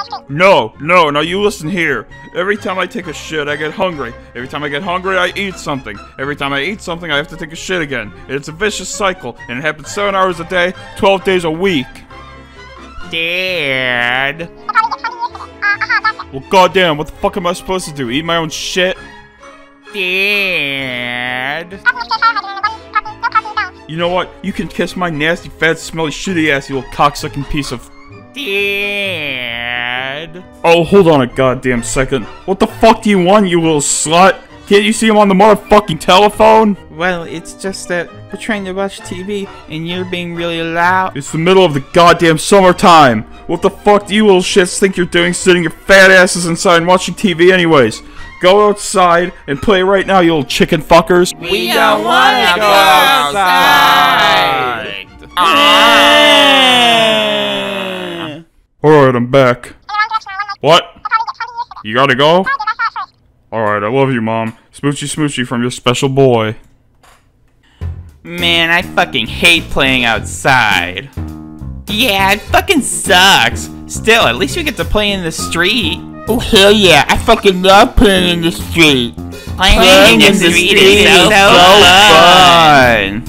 No, now you listen here. Every time I take a shit, I get hungry. Every time I get hungry, I eat something. Every time I eat something, I have to take a shit again. And it's a vicious cycle, and it happens 7 hours a day, 12 days a week. Dad. Well, goddamn, what the fuck am I supposed to do? Eat my own shit? Dad. You know what? You can kiss my nasty, fat, smelly, shitty ass, you little cocksucking piece of... Dad. Oh, hold on a goddamn second. What the fuck do you want, you little slut? Can't you see him on the motherfucking telephone? Well, it's just that we're trying to watch TV and you're being really loud. It's the middle of the goddamn summertime. What the fuck do you little shits think you're doing sitting your fat asses inside and watching TV anyways? Go outside and play right now, you little chicken fuckers. We don't want to go outside. Alright, I'm back. What? You gotta go? Alright, I love you, Mom. Smoochy smoochy from your special boy. Man, I fucking hate playing outside. Yeah, it fucking sucks. Still, at least we get to play in the street. Oh, hell yeah, I fucking love playing in the street. Playing in the street is so fun.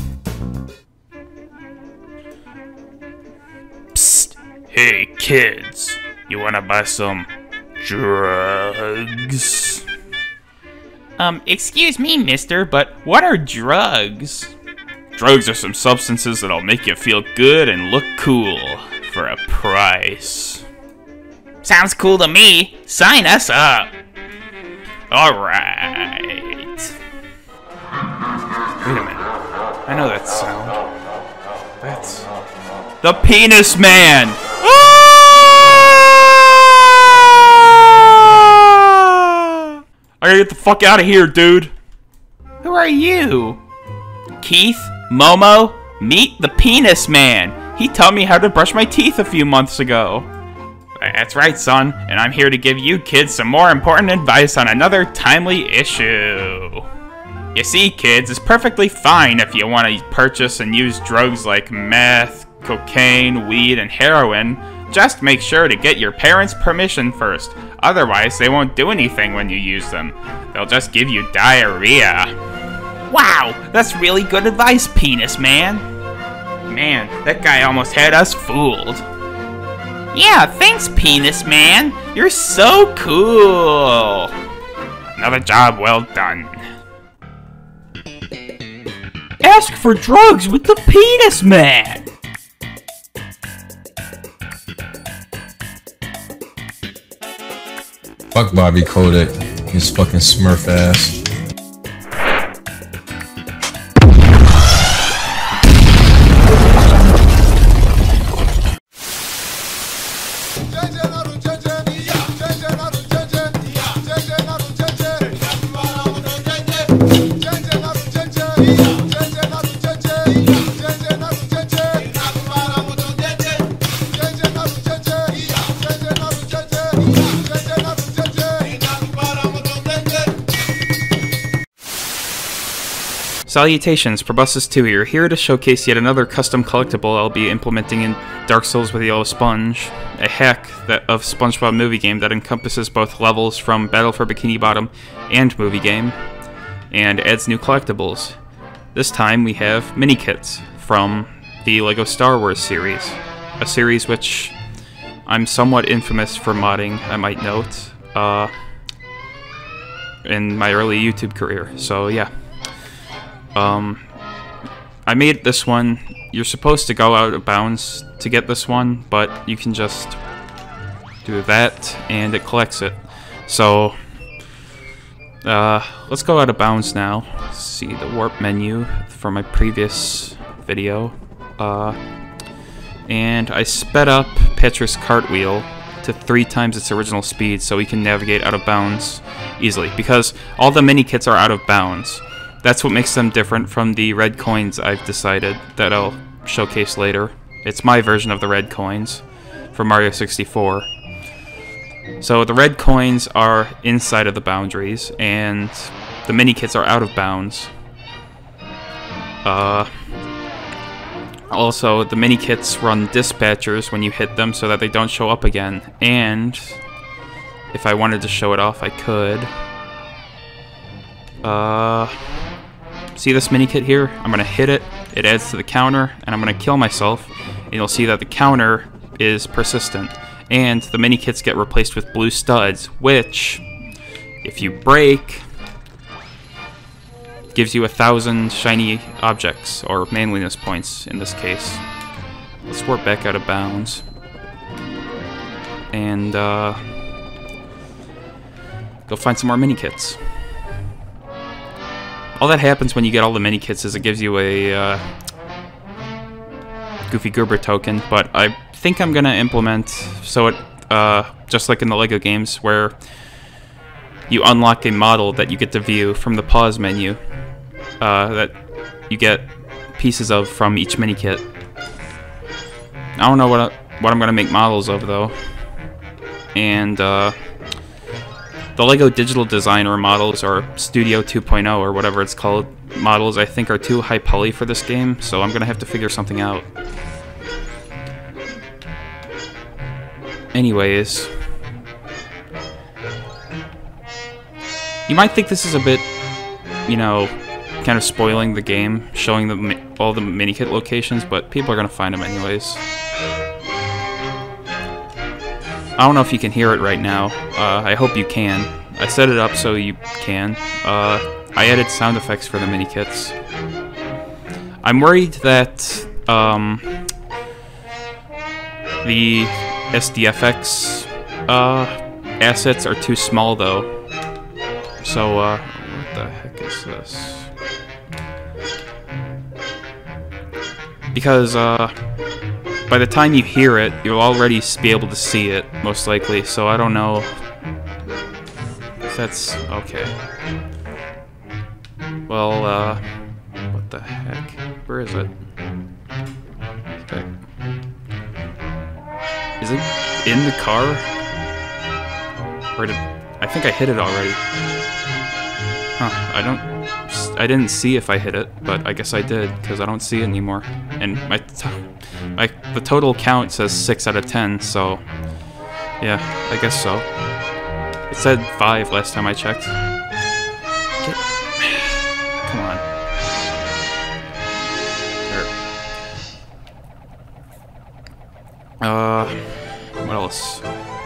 Psst. Hey, kids. You wanna buy some drugs? Excuse me, mister, but what are drugs? Drugs are some substances that'll make you feel good and look cool for a price. Sounds cool to me. Sign us up. Alright. Wait a minute. I know that sound. That's... the Penis Man! I gotta get the fuck out of here, dude. Who are you? Keith? Momo? Meet the Penis Man. He taught me how to brush my teeth a few months ago. That's right, son, and I'm here to give you kids some more important advice on another timely issue. You see, kids, it's perfectly fine if you want to purchase and use drugs like meth, cocaine, weed, and heroin. Just make sure to get your parents' permission first. Otherwise, they won't do anything when you use them. They'll just give you diarrhea. Wow, that's really good advice, Penis Man. Man, that guy almost had us fooled. Yeah, thanks, Penis Man. You're so cool. Another job well done. Ask for drugs with the Penis Man. Fuck Bobby Kotick, his fucking smurf ass. Salutations, Proboscis2 here, here to showcase yet another custom collectible I'll be implementing in Dark Souls with Yellow Sponge, a hack of Spongebob movie game that encompasses both levels from Battle for Bikini Bottom and movie game, and adds new collectibles. This time we have Minikits from the LEGO Star Wars series, a series which I'm somewhat infamous for modding, I might note, in my early YouTube career, so yeah. I made this one. You're supposed to go out of bounds to get this one, but you can just do that and it collects it. So, let's go out of bounds now. See the warp menu from my previous video. And I sped up Petra's cartwheel to 3 times its original speed so we can navigate out of bounds easily, because all the mini kits are out of bounds. That's what makes them different from the red coins I've decided that I'll showcase later. It's my version of the red coins for Mario 64. So the red coins are inside of the boundaries, and the mini kits are out of bounds. Also, the Minikits run dispatchers when you hit them so that they don't show up again. And if I wanted to show it off, I could. See this Minikit here? I'm gonna hit it, it adds to the counter, and I'm gonna kill myself, and you'll see that the counter is persistent. And the Minikits get replaced with blue studs, which, if you break, gives you 1,000 shiny objects, or manliness points in this case. Let's warp back out of bounds. And, go find some more Minikits. All that happens when you get all the Minikits is it gives you a, Goofy Goober token, but I think I'm gonna implement so it, just like in the LEGO games, where you unlock a model that you get to view from the pause menu, that you get pieces of from each Minikit. I don't know what I'm gonna make models of though, and the LEGO Digital Designer models, or Studio 2.0, or whatever it's called, models I think are too high poly for this game, so I'm gonna have to figure something out. Anyways, you might think this is a bit, you know, kind of spoiling the game, showing all the Minikit locations, but people are gonna find them anyways. I don't know if you can hear it right now. I hope you can. I set it up so you can. I added sound effects for the Minikits. I'm worried that the SDFX assets are too small though. So, what the heck is this? Because, by the time you hear it, you'll already be able to see it, most likely, so I don't know if that's okay. Well, what the heck? Where is it? Okay. Is it in the car? Or did... I think I hit it already. Huh, I didn't see if I hit it, but I guess I did, because I don't see it anymore. And the total count says 6 out of 10, so yeah, I guess so. It said 5 last time I checked. Come on. There. What else?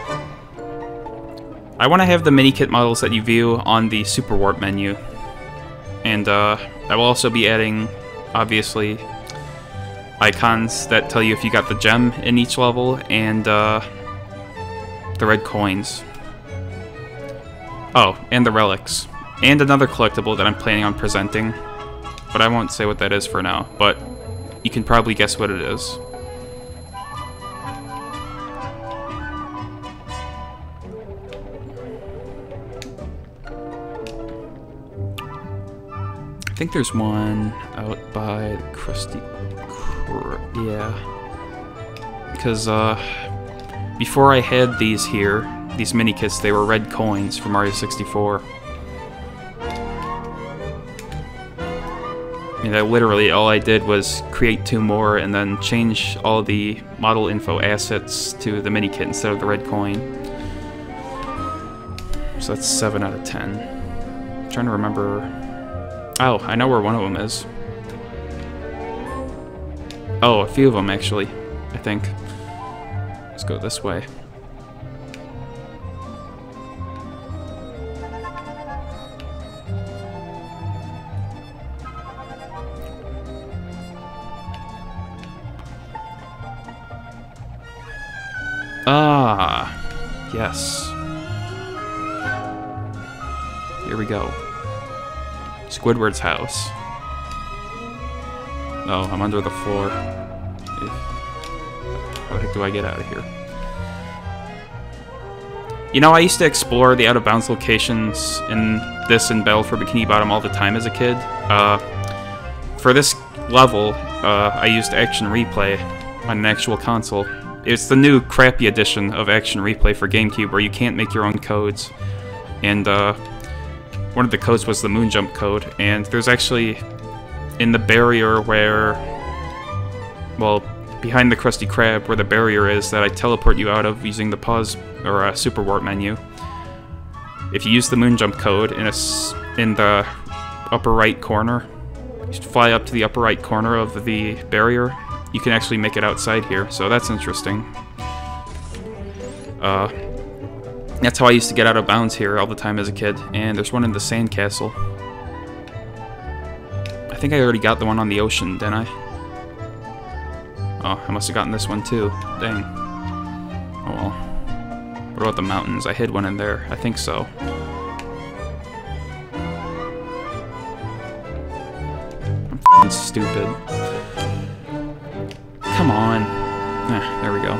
I want to have the Minikit models that you view on the Super Warp menu. And I will also be adding, obviously, icons that tell you if you got the gem in each level, and the red coins. Oh, and the relics. And another collectible that I'm planning on presenting, but I won't say what that is for now, but you can probably guess what it is. I think there's one out by the Krusty... yeah. Because, before I had these here, these Minikits, they were red coins from Mario 64. And literally all I did was create 2 more and then change all the model info assets to the Minikit instead of the red coin. So that's 7 out of 10. I'm trying to remember... oh, I know where one of them is. Oh, a few of them, actually, I think. Let's go this way. Ah, yes. Here we go. Squidward's house. Oh, I'm under the floor. How the heck do I get out of here? You know, I used to explore the out-of-bounds locations in this and Battle for Bikini Bottom all the time as a kid. For this level, I used Action Replay on an actual console. It's the new crappy edition of Action Replay for GameCube where you can't make your own codes. And, one of the codes was the moon jump code, and there's actually, in the barrier where well, behind the Krusty Krab, where the barrier is that I teleport you out of using the pause or super warp menu. If you use the moon jump code in the upper right corner, you should fly up to the upper right corner of the barrier. You can actually make it outside here, so that's interesting. That's how I used to get out of bounds here all the time as a kid. And there's one in the sandcastle. I think I already got the one on the ocean, didn't I? Oh, I must have gotten this one too. Dang. Oh well. What about the mountains? I hid one in there. I think so. I'm f***ing stupid. Come on. Ah, there we go.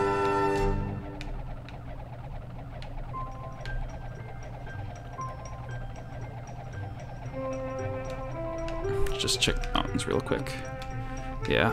Just check the mountains real quick. Yeah.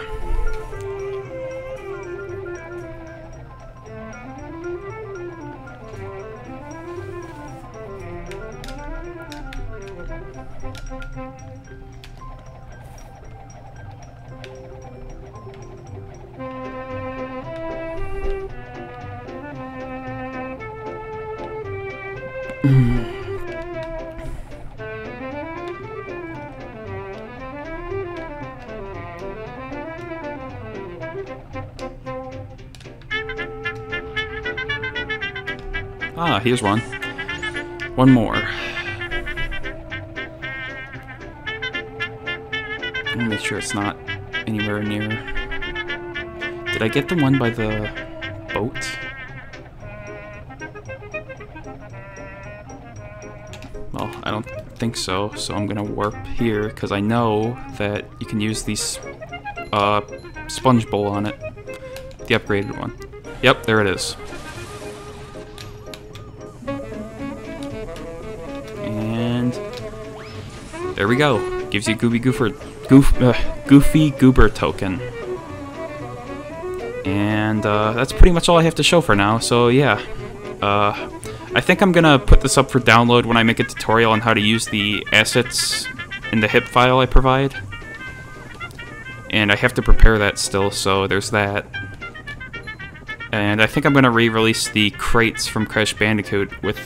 Ah, here's one. One more. Let me make sure it's not anywhere near. Did I get the one by the boat? Well, I don't think so, so I'm gonna warp here, because I know that you can use these sponge bowl on it. The upgraded one. Yep, there it is. And there we go. Gives you Goofy Goober token. And that's pretty much all I have to show for now. So yeah, I think I'm gonna put this up for download when I make a tutorial on how to use the assets in the HIP file I provide. And I have to prepare that still, so there's that. And I think I'm gonna re-release the crates from Crash Bandicoot with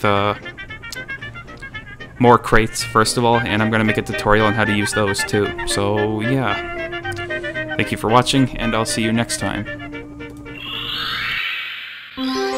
more crates, first of all, and I'm going to make a tutorial on how to use those, too. So, yeah. Thank you for watching, and I'll see you next time.